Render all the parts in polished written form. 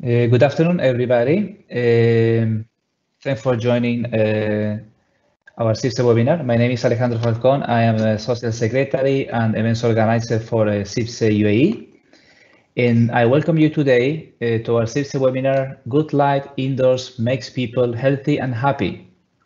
Good afternoon, everybody. Thanks for joining our CIPSE webinar. My name is Alejandro Falcón. I am a Social Secretary and Events Organizer for CIPSE UAE. And I welcome you today to our CIPSE webinar, Good Light Indoors Makes People Healthy and Happy.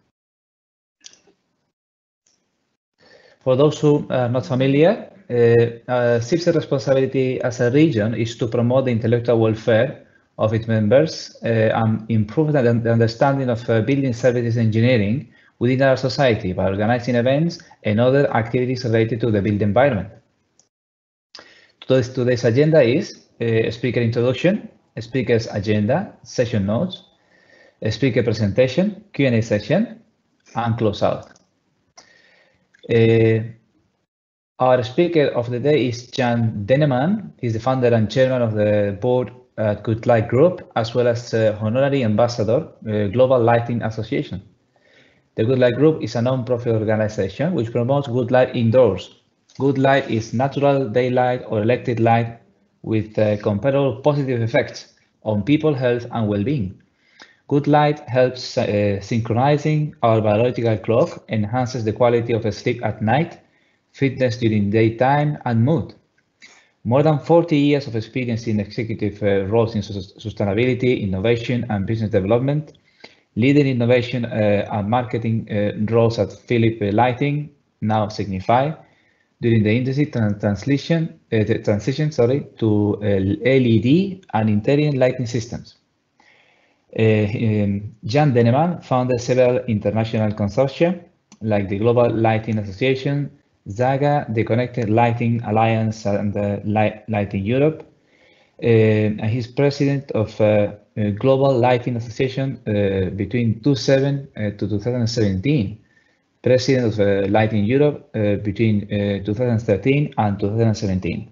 For those who are not familiar, CIPSE responsibility as a region is to promote the intellectual welfare of its members and improve the understanding of building services engineering within our society by organizing events and other activities related to the built environment. Today's agenda is a speaker introduction, a speaker's agenda, session notes, a speaker presentation, Q&A session, and close out. Our speaker of the day is Jan Denneman. He's the founder and chairman of the board at Good Light Group, as well as honorary ambassador, Global Lighting Association. The Good Light Group is a non-profit organization which promotes good light indoors. Good light is natural daylight or electric light with comparable positive effects on people's health and well-being. Good light helps synchronizing our biological clock, enhances the quality of sleep at night, fitness during daytime, and mood. More than 40 years of experience in executive roles in sustainability, innovation, and business development, leading innovation and marketing roles at Philips Lighting, now Signify, during the industry transition to LED and intelligent lighting systems. Jan Denneman founded several international consortia like the Global Lighting Association, ZAGA, the Connected Lighting Alliance, and Lighting Europe. And he's president of Global Lighting Association between 2007 to 2017, president of Lighting Europe between 2013 and 2017.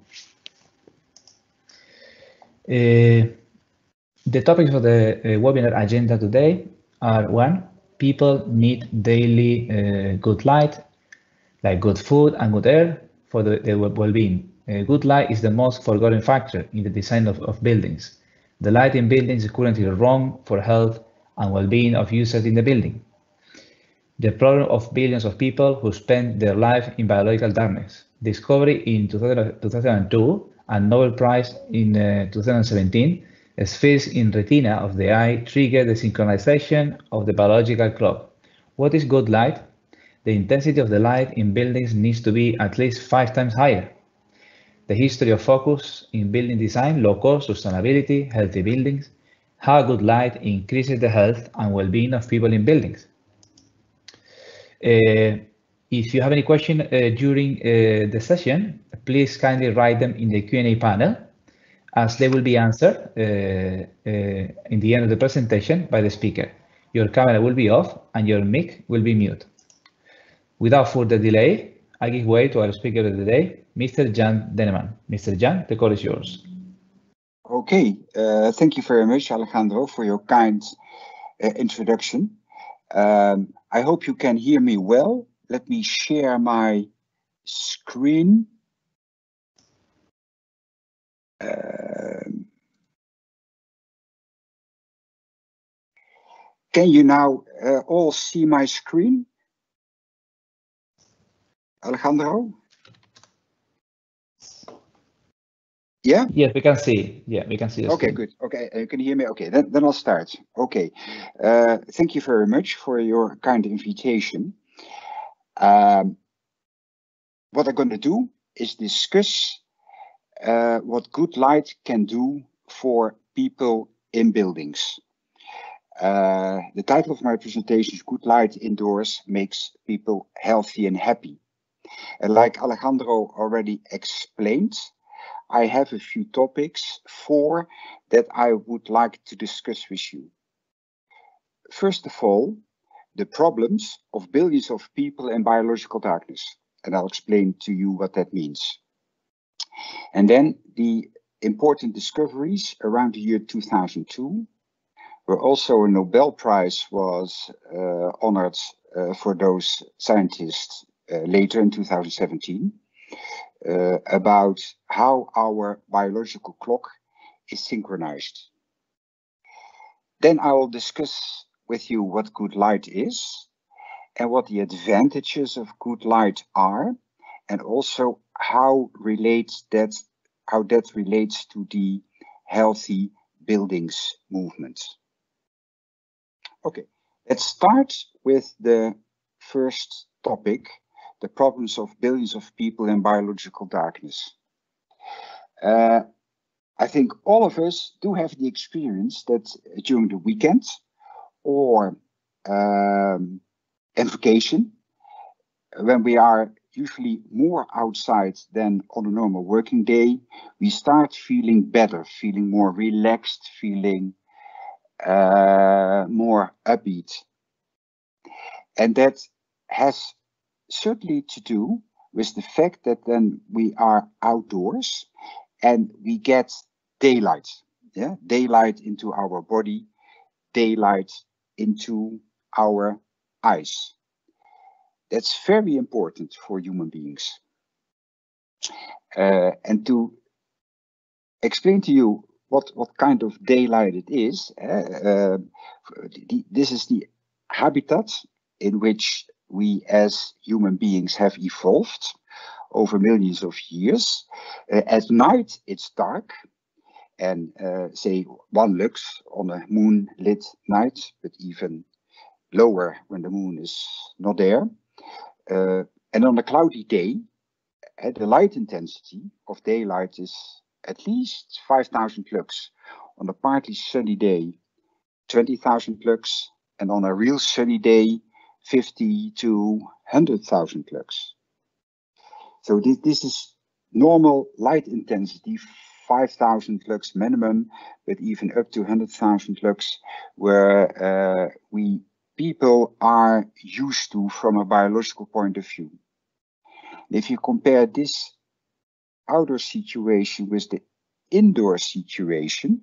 The topics of the webinar agenda today are: one, people need daily good light, like good food and good air for their well-being. Good light is the most forgotten factor in the design of buildings. The light in buildings is currently wrong for health and well-being of users in the building. The problem of billions of people who spend their life in biological darkness. Discovery in 2002 and Nobel Prize in 2017, spheres in retina of the eye trigger the synchronization of the biological clock. What is good light? The intensity of the light in buildings needs to be at least 5 times higher. The history of focus in building design, low cost, sustainability, healthy buildings, how good light increases the health and well-being of people in buildings. If you have any question during the session, please kindly write them in the Q&A panel, as they will be answered in the end of the presentation by the speaker. Your camera will be off and your mic will be mute. Without further delay, I give way to our speaker of the day, Mr. Jan Denneman. Mr. Jan, the call is yours. Okay, thank you very much, Alejandro, for your kind introduction. I hope you can hear me well. Let me share my screen. Can you now all see my screen? Alejandro? Yeah? Yes, we can see. Yeah, we can see. Okay, screen. good. Okay, you can hear me. Okay, then I'll start. Okay, thank you very much for your kind invitation. What I'm going to do is discuss what good light can do for people in buildings. The title of my presentation is Good Light Indoors Makes People Healthy and Happy. And like Alejandro already explained, I have a few topics, 4, that I would like to discuss with you. First of all, the problems of billions of people in biological darkness. And I'll explain to you what that means. And then the important discoveries around the year 2002, where also a Nobel Prize was honored for those scientists later in 2017, about how our biological clock is synchronized. Then I will discuss with you what good light is and what the advantages of good light are, and also how that relates to the healthy buildings movement. Okay, let's start with the first topic, the problems of billions of people in biological darkness. I think all of us do have the experience that during the weekend or in vacation, when we are usually more outside than on a normal working day, we start feeling better, feeling more relaxed, feeling more upbeat. And that has certainly to do with the fact that then we are outdoors and we get daylight, daylight into our body, daylight into our eyes. That's very important for human beings. And to explain to you what kind of daylight it is, this is the habitat in which we as human beings have evolved over millions of years. At night it's dark, and say 1 lux on a moonlit night, but even lower when the moon is not there. And on a cloudy day, the light intensity of daylight is at least 5,000 lux. On a partly sunny day, 20,000 lux, and on a real sunny day, 50 to 100,000 lux. So this is normal light intensity, 5,000 lux minimum, but even up to 100,000 lux, where we people are used to from a biological point of view. If you compare this outdoor situation with the indoor situation,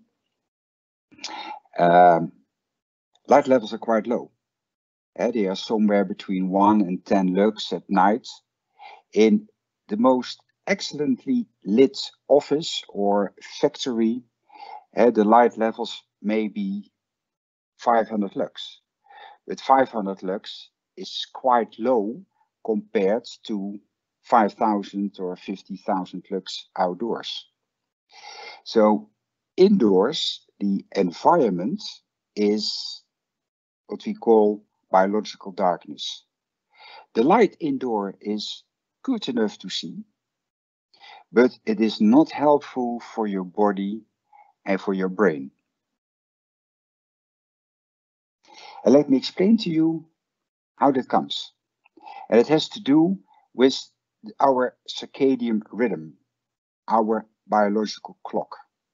light levels are quite low. They are somewhere between 1 and 10 lux at night. In the most excellently lit office or factory, the light levels may be 500 lux. But 500 lux is quite low compared to 5,000 or 50,000 lux outdoors. So indoors, the environment is what we call biological darkness. The light indoor is good enough to see, but it is not helpful for your body and for your brain. And let me explain to you how that comes. And it has to do with our circadian rhythm, our biological clock.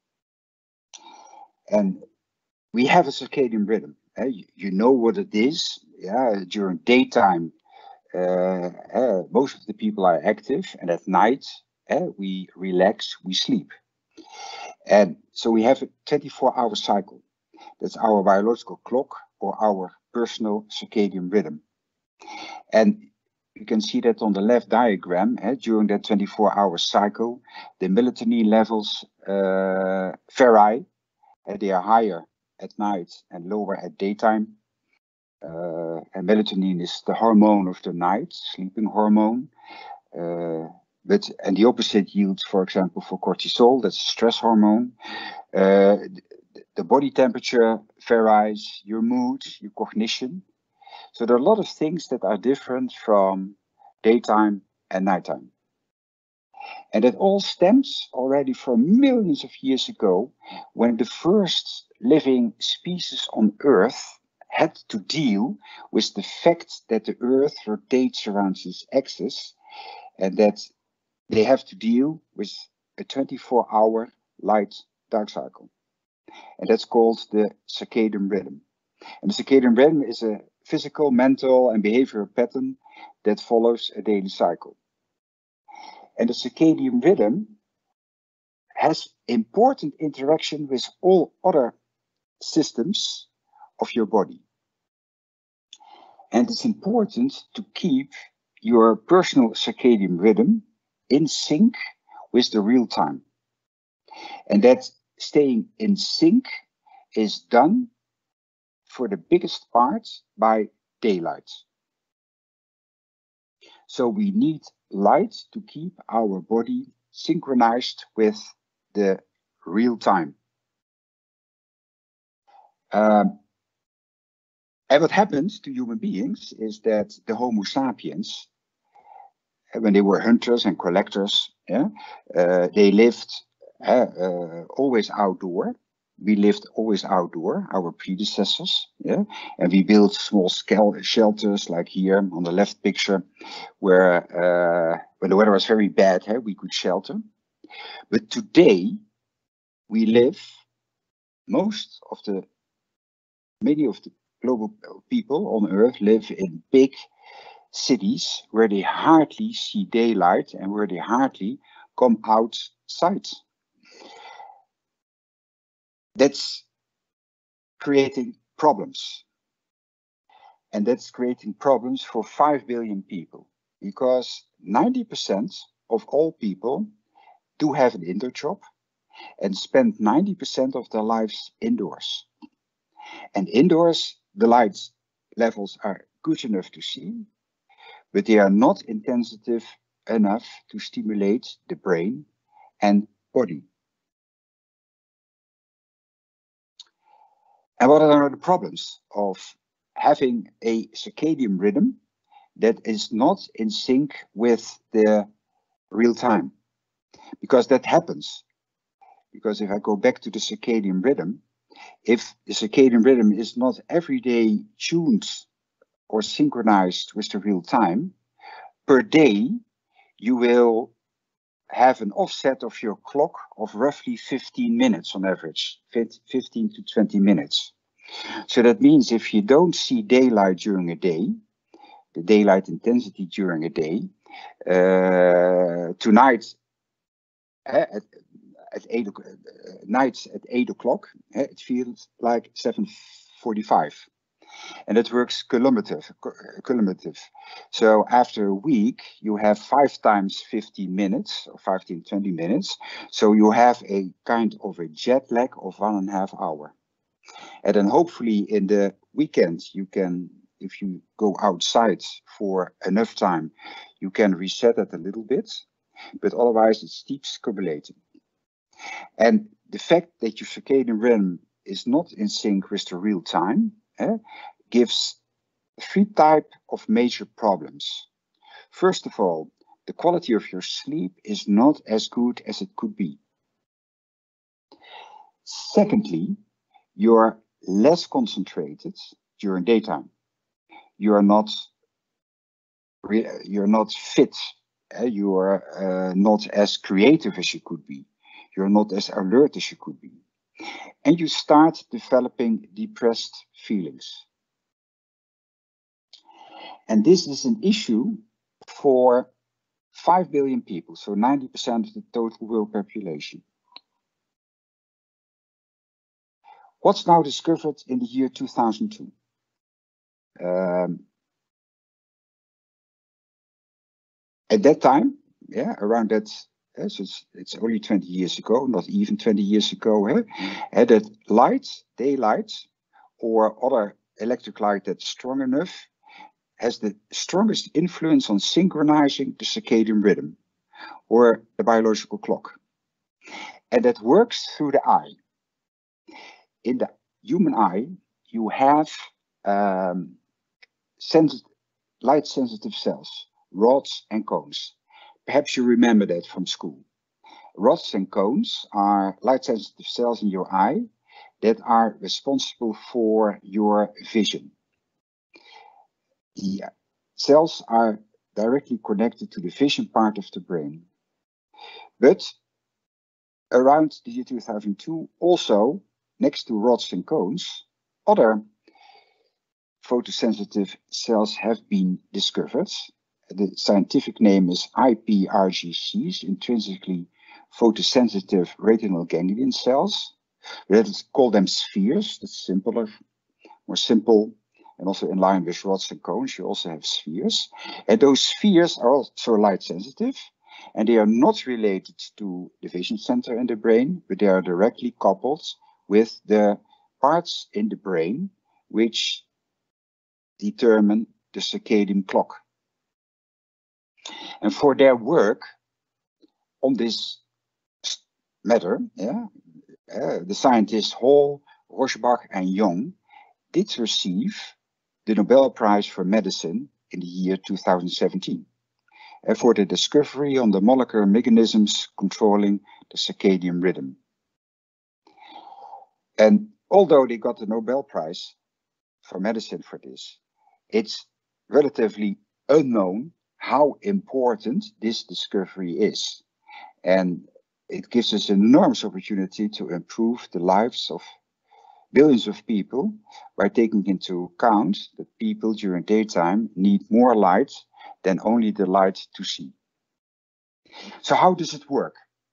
And we have a circadian rhythm. You know what it is. During daytime, most of the people are active, and at night we relax, we sleep. And so we have a 24-hour cycle. That's our biological clock or our personal circadian rhythm. And you can see that on the left diagram. During that 24-hour cycle, the melatonin levels vary. They are higher at night and lower at daytime. And melatonin is the hormone of the night, sleeping hormone. And the opposite yields, for example, for cortisol, that's a stress hormone. The body temperature varies, your mood, your cognition. So there are a lot of things that are different from daytime and nighttime. And it all stems already from millions of years ago, when the first living species on Earth had to deal with the fact that the Earth rotates around its axis, and that they have to deal with a 24-hour light-dark cycle. And that's called the circadian rhythm. And the circadian rhythm is a physical, mental, and behavioral pattern that follows a daily cycle. And the circadian rhythm has important interaction with all other systems of your body. And it's important to keep your personal circadian rhythm in sync with the real time. And that staying in sync is done for the biggest part by daylight. So we need light to keep our body synchronized with the real time. And what happens to human beings is that the Homo sapiens, when they were hunters and collectors, they lived always outdoor. We lived always outdoor, our predecessors, and we built small shelters like here on the left picture, where when the weather was very bad, we could shelter. But today, we live, many of the global people on Earth live in big cities where they hardly see daylight and where they hardly come outside. That's creating problems. And that's creating problems for 5 billion people, because 90% of all people do have an indoor job and spend 90% of their lives indoors. And indoors, the light levels are good enough to see, but they are not intensive enough to stimulate the brain and body. And what are the problems of having a circadian rhythm that is not in sync with the real time? Because that happens. Because if I go back to the circadian rhythm, if the circadian rhythm is not every day tuned or synchronized with the real time, per day you will have an offset of your clock of roughly 15 minutes on average, 15 to 20 minutes. So that means if you don't see daylight during a day, the daylight intensity during a day, tonight at 8 nights at 8 o'clock, it feels like 7:45. And it works cumulative. So after a week, you have 5 times 15 minutes or 15, 20 minutes. So you have a kind of a jet lag of 1.5 hours. And then hopefully in the weekend, you can, if you go outside for enough time, you can reset it a little bit, but otherwise it keeps accumulating. And the fact that your circadian rhythm is not in sync with the real time gives 3 types of major problems. First of all, the quality of your sleep is not as good as it could be. Secondly, you're less concentrated during daytime. You're not fit. You are not as creative as you could be. You're not as alert as you could be. And you start developing depressed feelings. And this is an issue for 5 billion people, so 90% of the total world population. What's now discovered in the year 2002? At that time, around that, so it's only 20 years ago, not even 20 years ago, that light, daylight, or other electric light that's strong enough has the strongest influence on synchronizing the circadian rhythm or the biological clock. And that works through the eye. In the human eye, you have light-sensitive cells, rods and cones. Perhaps you remember that from school. Rods and cones are light-sensitive cells in your eye that are responsible for your vision. The cells are directly connected to the vision part of the brain. But around the year 2002, also next to rods and cones, other photosensitive cells have been discovered. The scientific name is IPRGCs, intrinsically photosensitive retinal ganglion cells. Let's call them spheres. That's simpler, more simple, and also in line with rods and cones, you also have spheres. And those spheres are also light sensitive, and they are not related to the vision center in the brain, but they are directly coupled with the parts in the brain which determine the circadian clock. And for their work on this matter, the scientists Hall, Rorschach, and Young did receive the Nobel Prize for Medicine in the year 2017 for the discovery on the molecular mechanisms controlling the circadian rhythm. And although they got the Nobel Prize for Medicine for this, it's relatively unknown how important this discovery is. And it gives us an enormous opportunity to improve the lives of billions of people by taking into account that people during daytime need more light than only the light to see. So how does it work?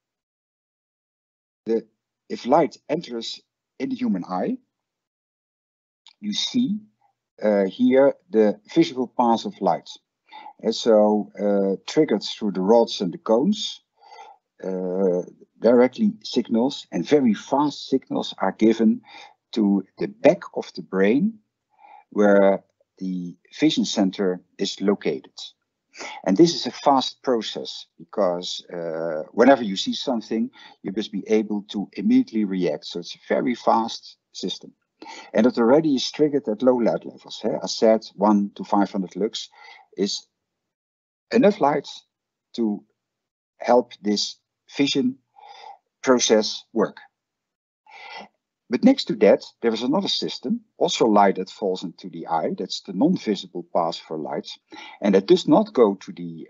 If light enters in the human eye, you see here the visible path of light. And so triggered through the rods and the cones, directly signals and very fast signals are given to the back of the brain where the vision center is located. And this is a fast process because whenever you see something, you must be able to immediately react. So it's a very fast system. And it already is triggered at low light levels. As said, 1 to 500 lux is enough light to help this vision process work. But next to that, there is another system, also light that falls into the eye. That's the non-visible path for light. And that does not go to the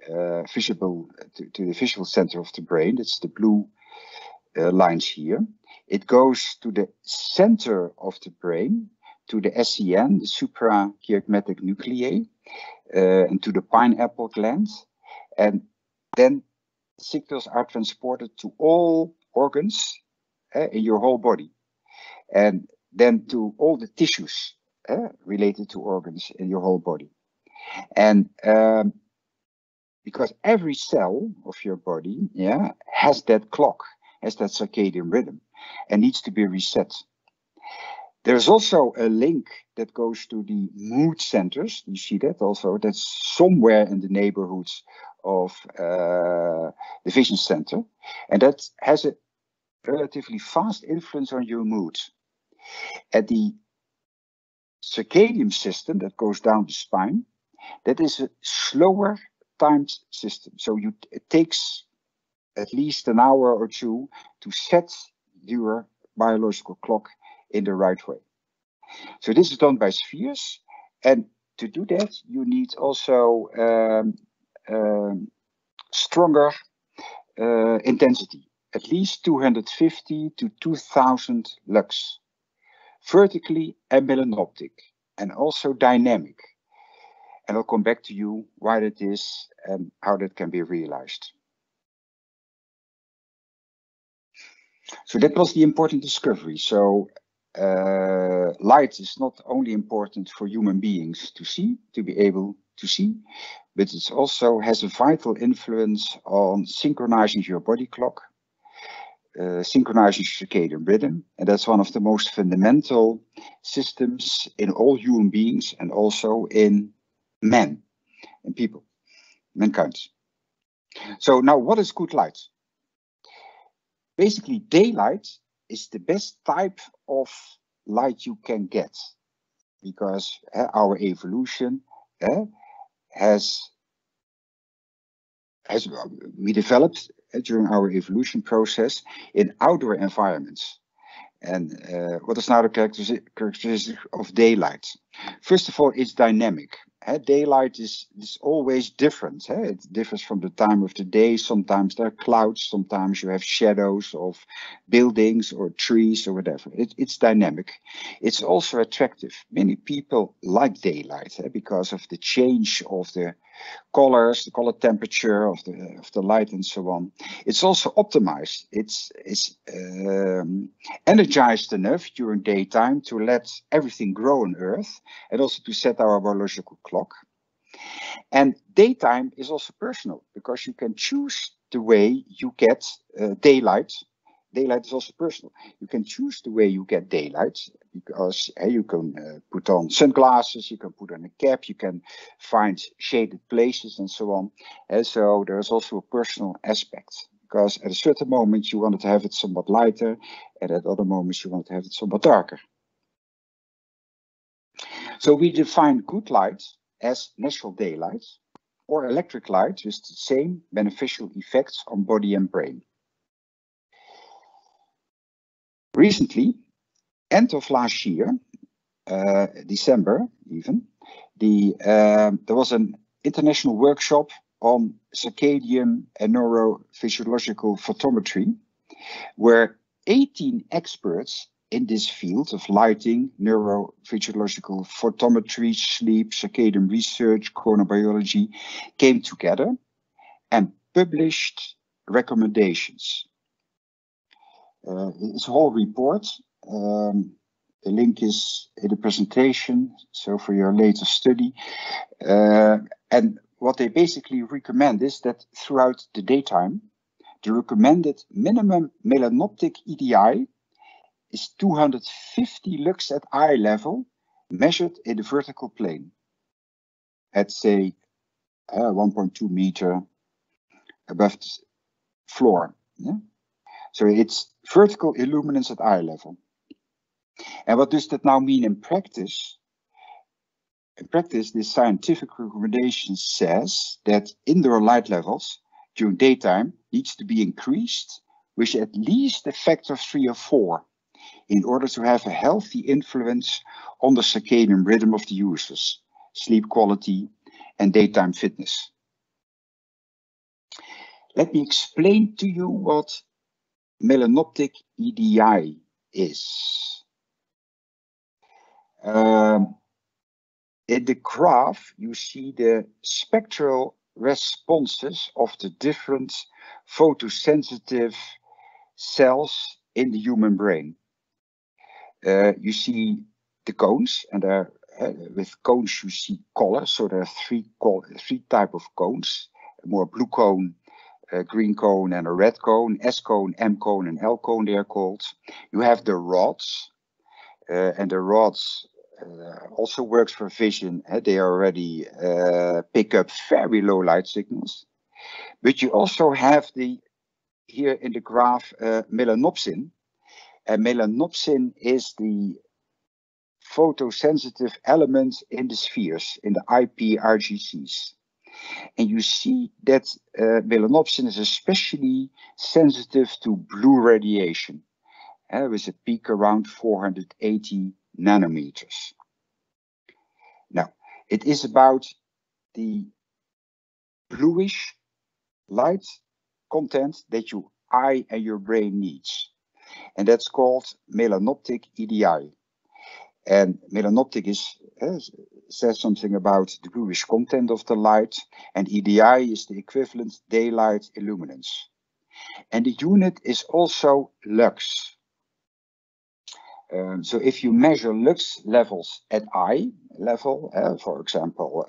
to the visual center of the brain. That's the blue lines here. It goes to the center of the brain, to the SCN, the suprachiasmatic nuclei, and to the pineapple gland. And then signals are transported to all organs in your whole body. And then to all the tissues related to organs in your whole body. And because every cell of your body has that clock, has that circadian rhythm, and needs to be reset. There's also a link that goes to the mood centers. You see that also. That's somewhere in the neighborhoods of the vision center. And that has a relatively fast influence on your mood. At the circadian system that goes down the spine, that is a slower timed system. So it takes at least an hour or two to set your biological clock in the right way. So this is done by spheres, and to do that you need also stronger intensity, at least 250 to 2000 lux, vertically and melanoptic, and also dynamic. And I'll come back to you why that is and how that can be realized. So that was the important discovery. So light is not only important for human beings to see, to be able to see, but it also has a vital influence on synchronizing your body clock, synchronizing circadian rhythm. And that's one of the most fundamental systems in all human beings and also in men and people, mankind. So now what is good light? Basically, daylight is the best type of light you can get because our evolution we developed during our evolution process in outdoor environments. And what is now the characteristic of daylight? First of all, it's dynamic. Daylight is always different. It differs from the time of the day. Sometimes there are clouds, sometimes you have shadows of buildings or trees or whatever. It's dynamic. It's also attractive. Many people like daylight because of the change of the colors, the color temperature of the light and so on. It's also optimized. It's energized enough during daytime to let everything grow on Earth and also to set our biological clock. And daytime is also personal because you can choose the way you get daylight. Daylight is also personal. You can choose the way you get daylight because you can put on sunglasses, you can put on a cap, you can find shaded places and so on. And so there's also a personal aspect, because at a certain moment you wanted to have it somewhat lighter, and at other moments you want to have it somewhat darker. So we define good light as natural daylight or electric light with the same beneficial effects on body and brain. Recently, end of last year, December even, there was an international workshop on circadian and neurophysiological photometry, where 18 experts in this field of lighting, neurophysiological photometry, sleep, circadian research, chronobiology came together and published recommendations. It's a whole report. The link is in the presentation, so for your later study. And what they basically recommend is that throughout the daytime, the recommended minimum melanoptic EDI is 250 lux at eye level, measured in the vertical plane at, say, 1.2 meter above the floor. Yeah? So it's vertical illuminance at eye level. And what does that now mean in practice? In practice, this scientific recommendation says that indoor light levels during daytime needs to be increased with at least a factor of 3 or 4 in order to have a healthy influence on the circadian rhythm of the users, sleep quality, and daytime fitness. Let me explain to you what melanoptic EDI is. In the graph, you see the spectral responses of the different photosensitive cells in the human brain. You see the cones, and with cones you see color. So there are three types of cones: a more blue cone, a green cone, and a red cone. S cone, M cone, and L cone they are called. You have the rods, and the rods also works for vision. They already pick up very low light signals. But you also have here in the graph melanopsin. And melanopsin is the photosensitive element in the spheres, in the IP-RGCs. And you see that melanopsin is especially sensitive to blue radiation, with a peak around 480 nanometers. Now, it is about the bluish light content that your eye and your brain needs. And that's called melanoptic EDI. And melanoptic says something about the bluish content of the light, and EDI is the equivalent daylight illuminance. And the unit is also lux. So if you measure lux levels at eye level, for example,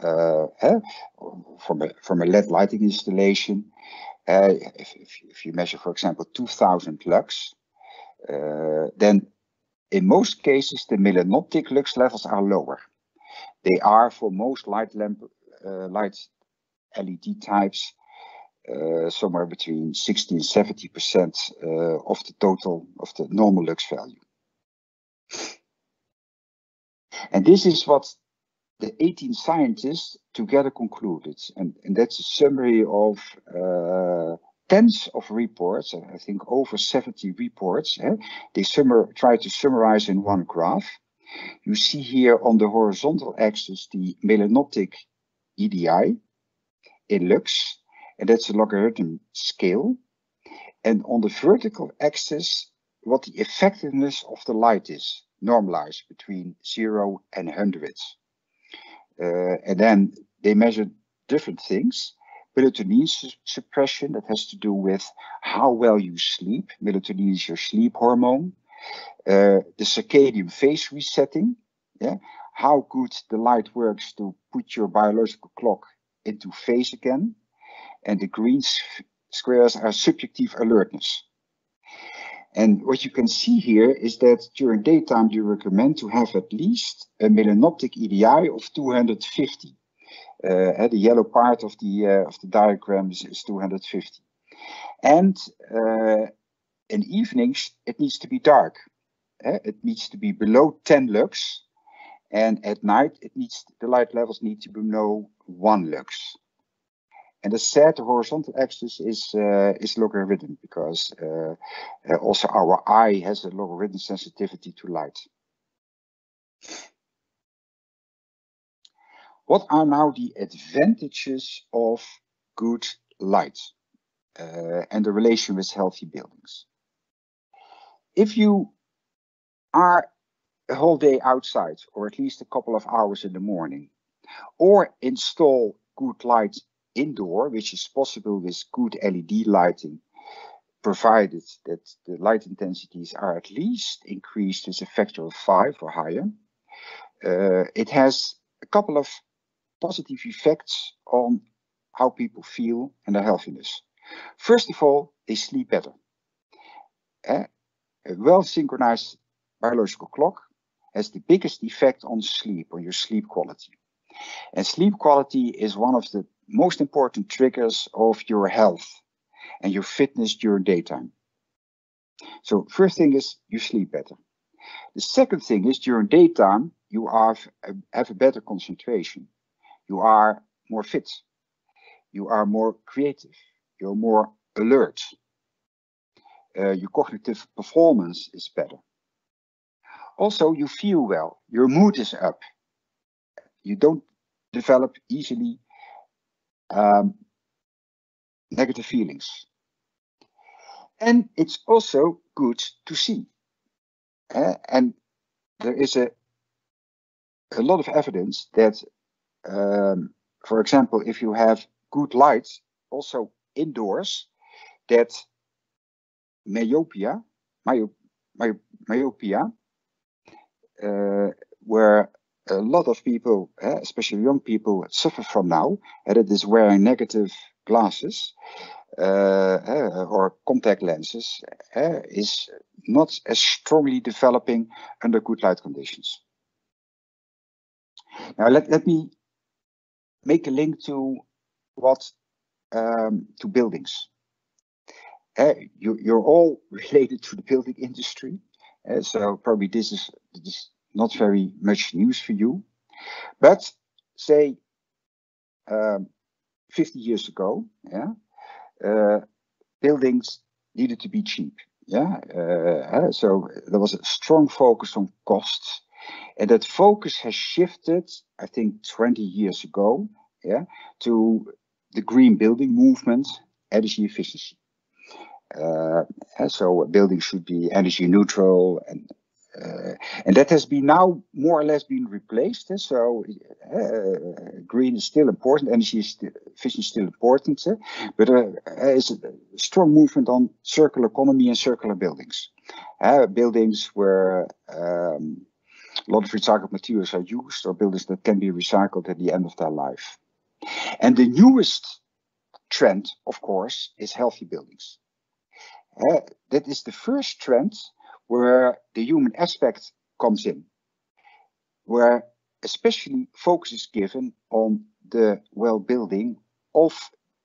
from a LED lighting installation, if you measure, for example, 2000 lux, then in most cases the melanoptic lux levels are lower. They are for most light LED types somewhere between 60 and 70% of the total of the normal lux value. And this is what the 18 scientists together concluded, and that's a summary of tens of reports, I think over 70 reports. They try to summarize in one graph. You see here on the horizontal axis the melanoptic EDI in lux, and that's a logarithm scale. And on the vertical axis, what the effectiveness of the light is, normalized between 0 and 100. And then they measure different things. Melatonin suppression, that has to do with how well you sleep. Melatonin is your sleep hormone. The circadian phase resetting, how good the light works to put your biological clock into phase again. And the green squares are subjective alertness. And what you can see here is that during daytime, you recommend to have at least a melanoptic EDI of 250. The yellow part of the diagram is 250. And in evenings, it needs to be dark. It needs to be below 10 lux. And at night, the light levels need to be below 1 lux. And as said, the horizontal axis is logarithm, because also our eye has a logarithm sensitivity to light. What are now the advantages of good light and the relation with healthy buildings? If you are a whole day outside, or at least a couple of hours in the morning, or install good light indoor, which is possible with good LED lighting, provided that the light intensities are at least increased with a factor of 5 or higher, it has a couple of positive effects on how people feel and their healthiness. First of all, they sleep better. A well-synchronized biological clock has the biggest effect on sleep, on your sleep quality. And sleep quality is one of the most important triggers of your health and your fitness during daytime. So first thing is you sleep better. The second thing is during daytime, you have a better concentration. You are more fit. You are more creative. You're more alert. Your cognitive performance is better. Also, you feel well. Your mood is up. You don't develop easily negative feelings. And it's also good to see. And there is a lot of evidence that, for example, if you have good light, also indoors, that myopia, where a lot of people, especially young people, suffer from now, and it is wearing negative glasses or contact lenses, is not as strongly developing under good light conditions. Now let me make a link to what to buildings. You're all related to the building industry, so probably this is not very much news for you. But say 50 years ago, buildings needed to be cheap. So there was a strong focus on costs, and that focus has shifted, I think, 20 years ago, to the green building movement, energy efficiency. So buildings should be energy neutral, and that has been now more or less been replaced. So green is still important, energy efficiency is still important, but it's a strong movement on circular economy and circular buildings. Buildings where a lot of recycled materials are used, or buildings that can be recycled at the end of their life. And the newest trend, of course, is healthy buildings. That is the first trend where the human aspect comes in, where especially focus is given on the well-being of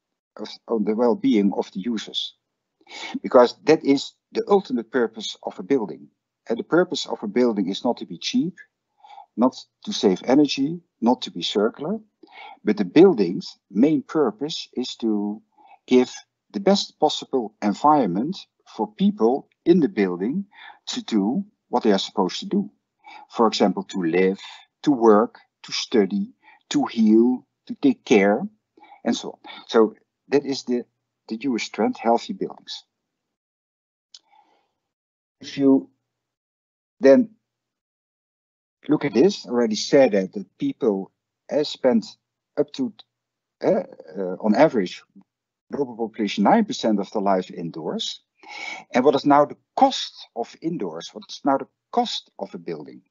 the users, because that is the ultimate purpose of a building. And the purpose of a building is not to be cheap, not to save energy, not to be circular, but the building's main purpose is to give the best possible environment for people in the building to do what they are supposed to do. For example, to live, to work, to study, to heal, to take care, and so on. So that is the newest trend, healthy buildings. If you then look at this, I already said that people spend up to, on average, global population, 9% of their life indoors. And what is now the cost of indoors? What is now the cost of a building?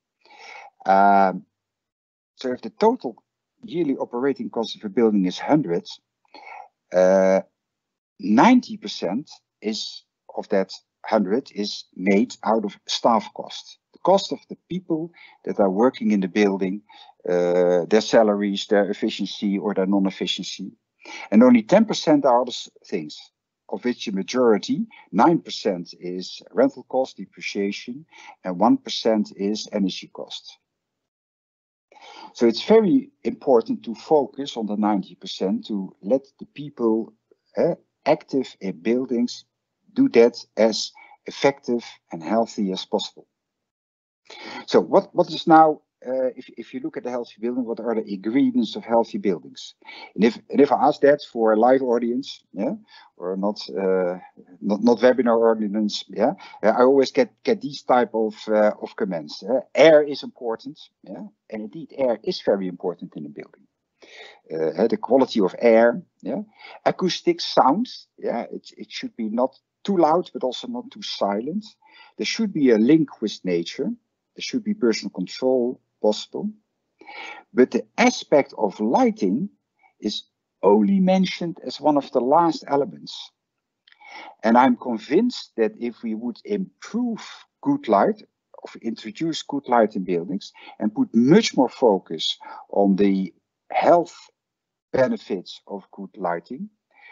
So if the total yearly operating cost of a building is 100, 90% of that 100 is made out of staff cost. The cost of the people that are working in the building, their salaries, their efficiency or their non-efficiency. And only 10% are other things, of which the majority, 9% is rental cost, depreciation, and 1% is energy cost. So it's very important to focus on the 90% to let the people active in buildings do that as effective and healthy as possible. So what is now, if you look at a healthy building, what are the ingredients of healthy buildings? And if I ask that for a live audience, yeah, or not webinar audience, yeah, I always get these type of comments. Air is important, yeah, and indeed air is very important in a building. The quality of air, yeah, acoustic sounds, yeah, it should be not too loud, but also not too silent. There should be a link with nature. There should be personal control possible. But the aspect of lighting is only mentioned as one of the last elements. And I'm convinced that if we would improve good light, or introduce good light in buildings, and put much more focus on the health benefits of good lighting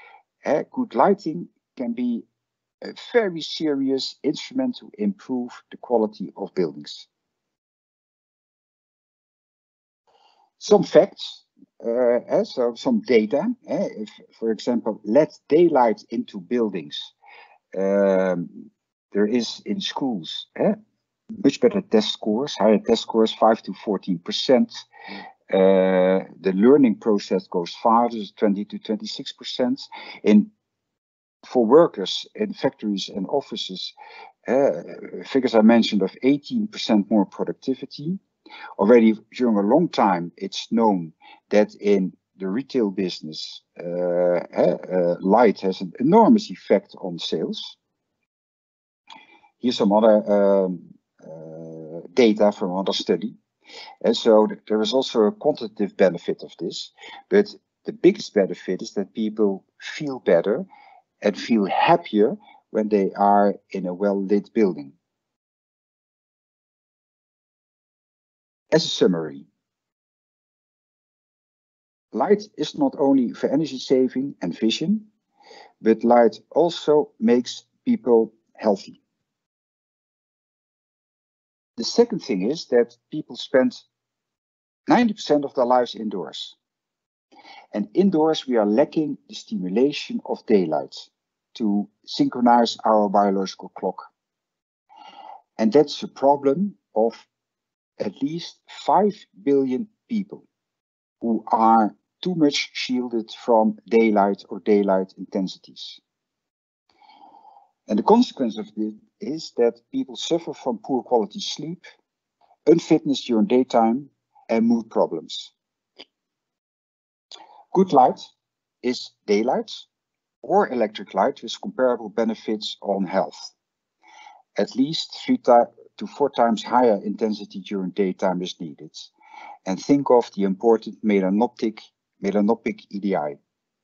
can be a very serious instrument to improve the quality of buildings. Some facts, so some data. If, for example, let daylight into buildings. There is in schools much better test scores, higher test scores, 5 to 14%. The learning process goes farther, 20 to 26%. For workers in factories and offices, figures I mentioned of 18% more productivity. Already during a long time, it's known that in the retail business, light has an enormous effect on sales. Here's some other data from another study. And so there is also a quantitative benefit of this, but the biggest benefit is that people feel better and feel happier when they are in a well-lit building. As a summary, light is not only for energy saving and vision, but light also makes people healthy. The second thing is that people spend 90% of their lives indoors. And indoors we are lacking the stimulation of daylight to synchronize our biological clock. And that's a problem of at least 5 billion people who are too much shielded from daylight or daylight intensities. And the consequence of this is that people suffer from poor quality sleep, unfitness during daytime, and mood problems. Good light is daylight or electric light with comparable benefits on health. At least 3 to 4 times higher intensity during daytime is needed. And think of the important melanopic EDI.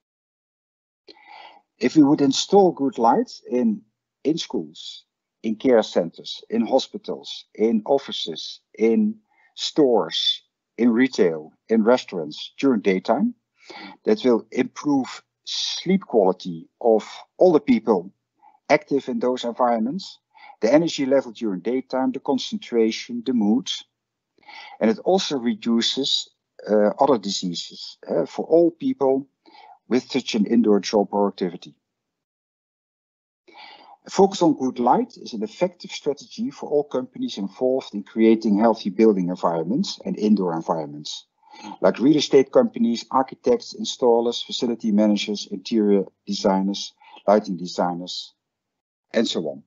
If we would install good light in schools, in care centers, in hospitals, in offices, in stores, in retail, in restaurants during daytime, that will improve sleep quality of all the people active in those environments, the energy level during daytime, the concentration, the mood. And it also reduces other diseases for all people with such an indoor job or activity. A focus on good light is an effective strategy for all companies involved in creating healthy building environments and indoor environments, like real estate companies, architects, installers, facility managers, interior designers, lighting designers, and so on.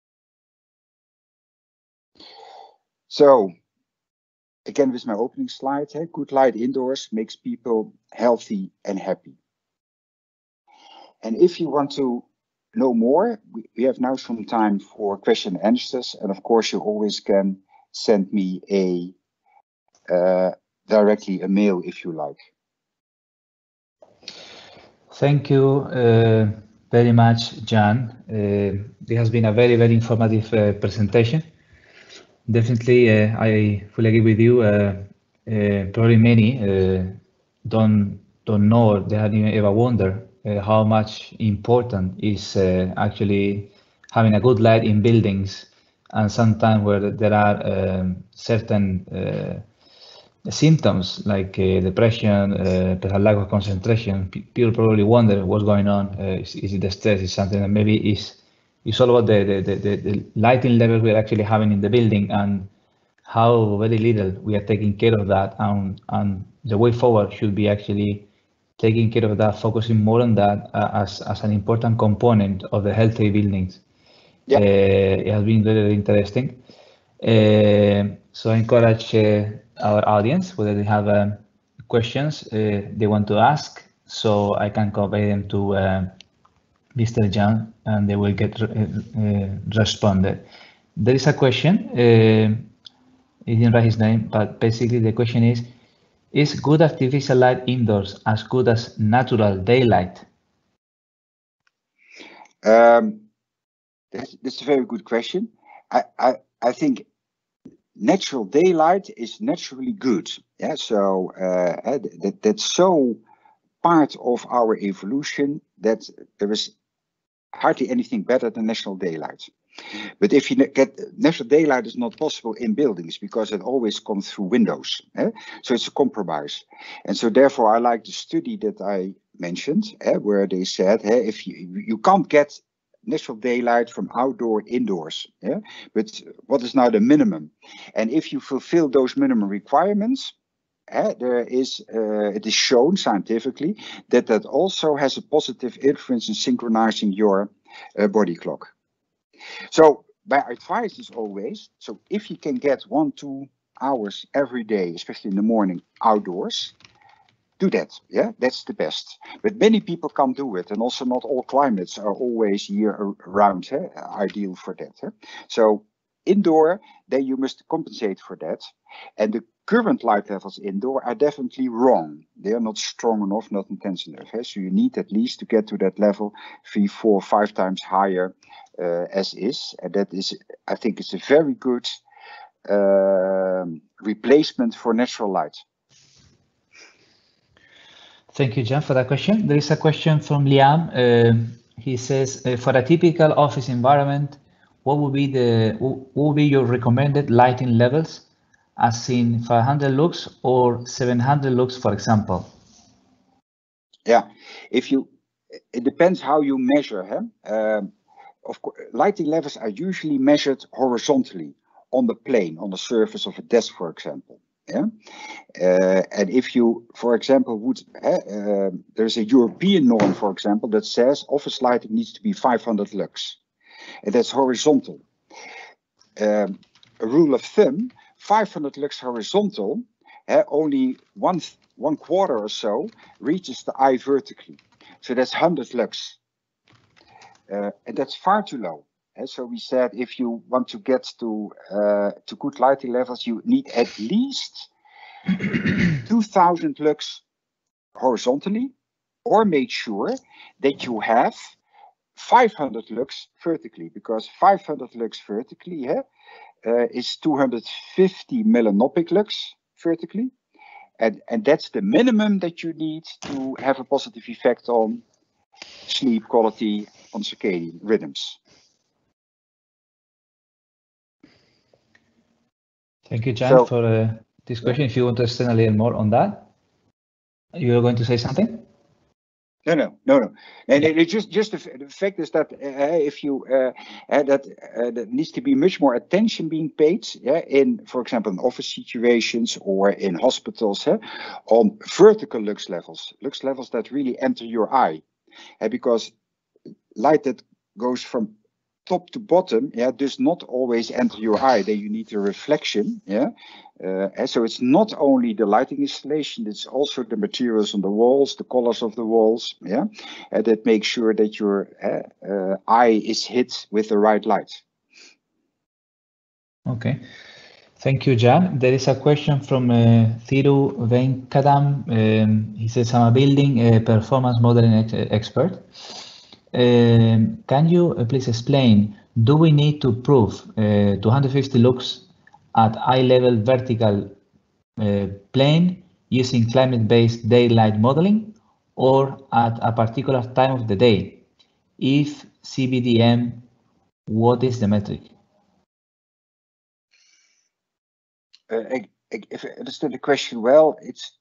So, again, with my opening slide, good light indoors makes people healthy and happy. And if you want to know more, we have now some time for question and answers. And of course, you always can send me directly a mail if you like. Thank you, very much, Jan. It has been a very, very informative presentation. Definitely, I fully agree with you. Probably many don't know, they haven't even ever wondered how much important is actually having a good light in buildings, and sometimes where there are certain symptoms like depression, perhaps lack of concentration. People probably wonder what's going on. Is it the stress? Is something that maybe is all about the lighting level we're actually having in the building, and how very little we are taking care of that. And the way forward should be actually taking care of that, focusing more on that as an important component of the healthy buildings. Yeah. It has been very, very interesting. So I encourage our audience, whether they have questions they want to ask, so I can convey them to Mr. Jan, and they will get responded. There is a question. He didn't write his name, but basically the question is good artificial light indoors as good as natural daylight? That's a very good question. I think natural daylight is naturally good. Yeah, so that's so part of our evolution that there is hardly anything better than natural daylight. But if you get natural daylight, is not possible in buildings because it always comes through windows. So it's a compromise. And so therefore I like the study that I mentioned, where they said if you can't get natural daylight from outdoor indoors, but what is now the minimum? And if you fulfill those minimum requirements, it is shown scientifically that also has a positive influence in synchronizing your body clock. So my advice is always, so if you can get 1-2 hours every day, especially in the morning, outdoors, do that. Yeah, that's the best. But many people can't do it, and also not all climates are always year round ideal for that. So indoor, then you must compensate for that. And the current light levels indoor are definitely wrong. They are not strong enough, not intense enough. So you need at least to get to that level 3, 4, 5 times higher as is. And that is, I think it's a very good replacement for natural light. Thank you, Jan, for that question. There is a question from Liam. He says, for a typical office environment, what would be your recommended lighting levels, as in 500 lux or 700 lux, for example? Yeah, it depends how you measure. Of course, lighting levels are usually measured horizontally on the plane, on the surface of a desk, for example. Yeah, and if you, for example, would there's a European norm, for example, that says office lighting needs to be 500 lux, and that's horizontal. A rule of thumb: 500 lux horizontal, only one quarter or so reaches the eye vertically, so that's 100 lux, and that's far too low. So we said if you want to get to good lighting levels, you need at least 2000 lux horizontally, or make sure that you have 500 lux vertically, because 500 lux vertically is 250 melanopic lux vertically, and that's the minimum that you need to have a positive effect on sleep quality, on circadian rhythms. Thank you, Jan, for this question. If you want to extend a little more on that, you're going to say something? No. And it just the fact is that if you that needs to be much more attention being paid, in, for example, in office situations or in hospitals, on vertical lux levels that really enter your eye, because light that goes from top to bottom, does not always enter your eye. Then you need a reflection, so it's not only the lighting installation, it's also the materials on the walls, the colors of the walls, that make sure that your eye is hit with the right light. Okay, thank you, Jan. There is a question from Thiru Venkadam. He says, I'm a building performance modeling expert. Can you please explain, do we need to prove 250 lux at eye level vertical plane using climate-based daylight modeling or at a particular time of the day? If CBDM, what is the metric? If I understand the question well, it's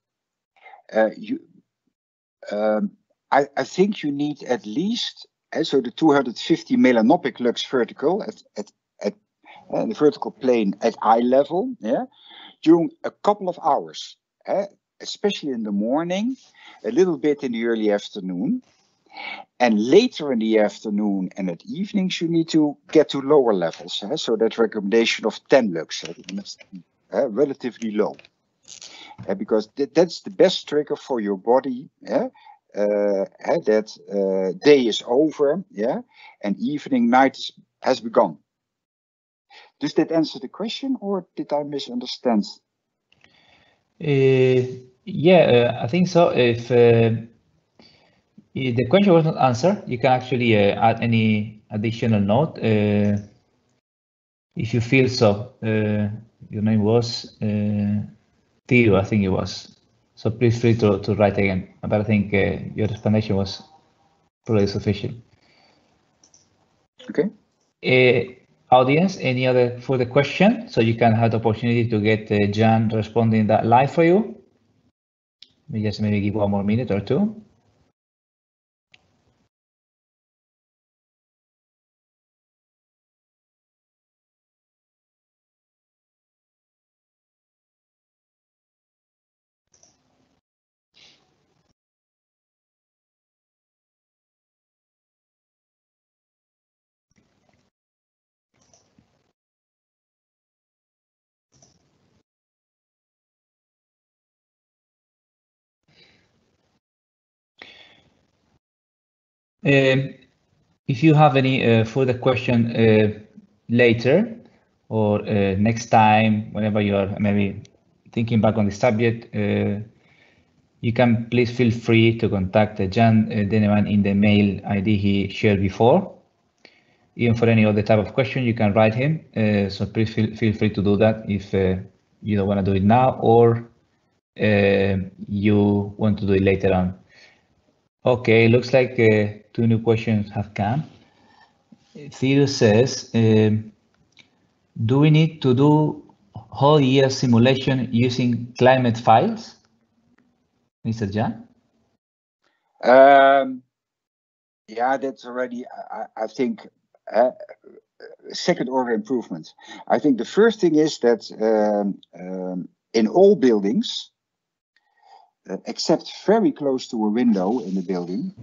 I think you need at least so the 250 melanopic lux vertical at the vertical plane at eye level, yeah, during a couple of hours, especially in the morning, a little bit in the early afternoon, and later in the afternoon and at evenings you need to get to lower levels. So that recommendation of 10 lux, relatively low, because that's the best trigger for your body. That day is over, yeah, and night has begun. Does that answer the question, or did I misunderstand? Yeah, I think so. If the question was not answered, you can actually add any additional note if you feel so. Your name was Theo, I think it was. So please feel free to write again. But I think your explanation was probably sufficient. Okay. Audience, any other further question? So you can have the opportunity to get Jan responding that live for you. We just maybe give one more minute or two. If you have any further question later or next time, whenever you are maybe thinking back on the subject, you can please feel free to contact Jan Denneman in the mail ID he shared before. Even for any other type of question, you can write him. So please feel free to do that if you don't want to do it now or you want to do it later on. Okay, looks like 2 new questions have come. Theo says, do we need to do whole year simulation using climate files? Mr. Jan? Yeah, that's already, I think, second order improvement. I think the first thing is that in all buildings, except very close to a window in the building,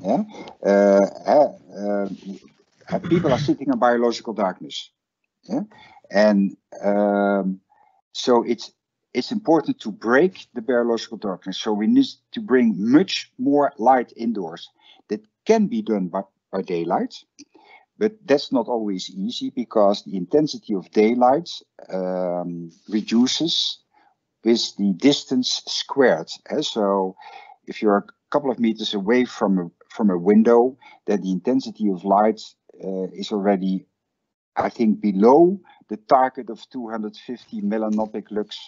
people are sitting in biological darkness. Yeah? And so it's important to break the biological darkness. So we need to bring much more light indoors. That can be done by daylight, but that's not always easy because the intensity of daylight reduces with the distance squared. So if you're a couple of meters away from a window, then the intensity of light is already, I think, below the target of 250 melanopic lux,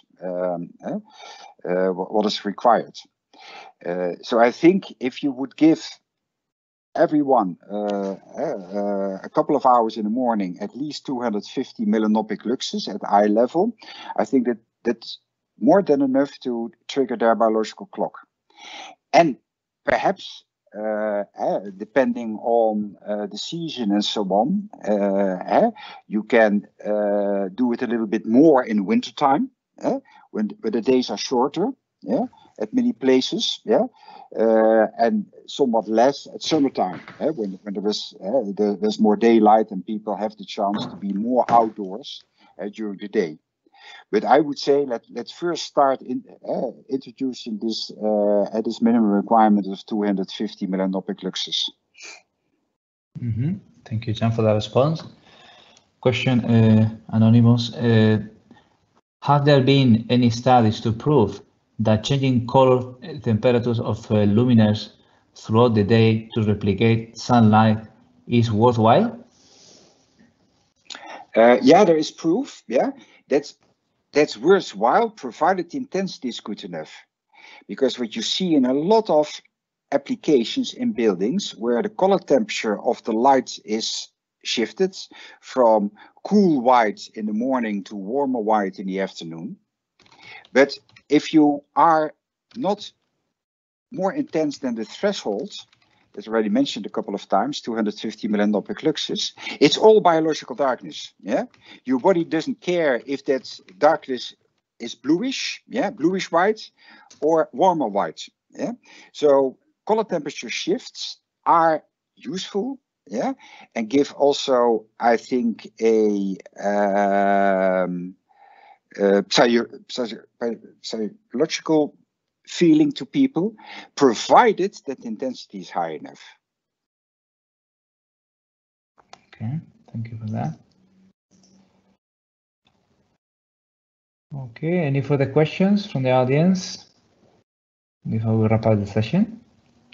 what is required. So I think if you would give everyone a couple of hours in the morning, at least 250 melanopic luxes at eye level, I think that's more than enough to trigger their biological clock. And perhaps, depending on the season and so on, you can do it a little bit more in wintertime, when the days are shorter, at many places, and somewhat less at summertime, when there's more daylight and people have the chance to be more outdoors during the day. But I would say let's first start introducing this this minimum requirement of 250 melanopic luxes. Thank you, Jan, for that response. Question anonymous. Have there been any studies to prove that changing color temperatures of luminaires throughout the day to replicate sunlight is worthwhile? Yeah, there is proof. Yeah, that's worthwhile, provided the intensity is good enough. Because what you see in a lot of applications in buildings where the color temperature of the light is shifted from cool white in the morning to warmer white in the afternoon. But if you are not more intense than the threshold, that's already mentioned a couple of times, 250 millendor per Fluxus, it's all biological darkness. Yeah, your body doesn't care if that darkness is bluish, yeah, bluish white, or warmer white. Yeah, so color temperature shifts are useful. Yeah, and give also, I think, a psychological feeling to people, provided that the intensity is high enough. Okay, thank you for that. Okay, any further questions from the audience before we wrap up the session?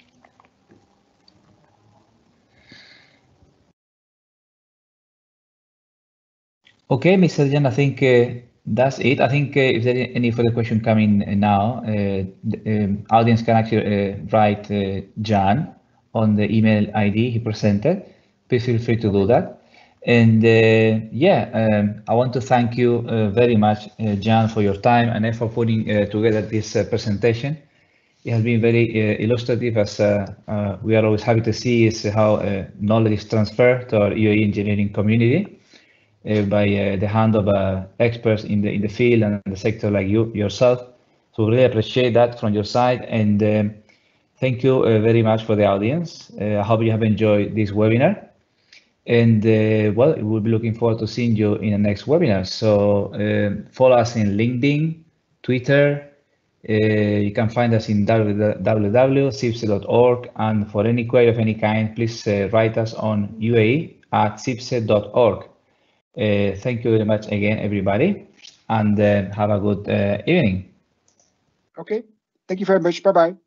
Okay, Mr. Jan, I think that's it. I think if there is any further question coming now, the audience can actually write Jan on the email ID he presented. Please feel free to do that. And I want to thank you very much, Jan, for your time and effort putting together this presentation. It has been very illustrative, as we are always happy to see is how knowledge is transferred to our UAE engineering community. By the hand of experts in the field and the sector like yourself. So really appreciate that from your side, and thank you very much for the audience. I hope you have enjoyed this webinar, and well, we'll be looking forward to seeing you in the next webinar. So follow us in LinkedIn, Twitter. You can find us in www.cipse.org, and for any query of any kind, please write us on uae@cipse.org. Thank you very much again, everybody, and have a good evening. Okay, thank you very much. Bye-bye.